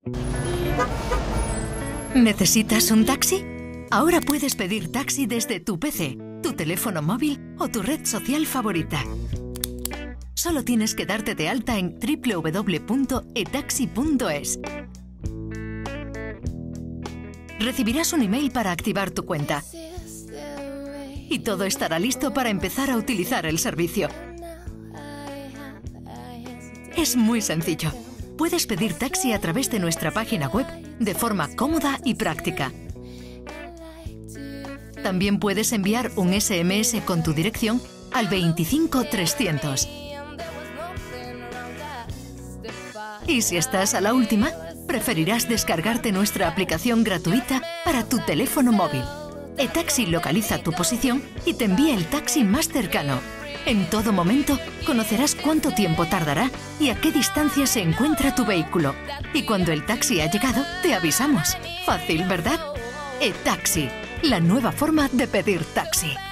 ¿Necesitas un taxi? Ahora puedes pedir taxi desde tu PC, tu teléfono móvil o tu red social favorita. Solo tienes que darte de alta en www.etaxi.es. Recibirás un email para activar tu cuenta. Y todo estará listo para empezar a utilizar el servicio. Es muy sencillo. Puedes pedir taxi a través de nuestra página web de forma cómoda y práctica. También puedes enviar un SMS con tu dirección al 25300. Y si estás a la última, preferirás descargarte nuestra aplicación gratuita para tu teléfono móvil. eTaxi localiza tu posición y te envía el taxi más cercano. En todo momento conocerás cuánto tiempo tardará y a qué distancia se encuentra tu vehículo. Y cuando el taxi ha llegado, te avisamos. Fácil, ¿verdad? eTaxi, la nueva forma de pedir taxi.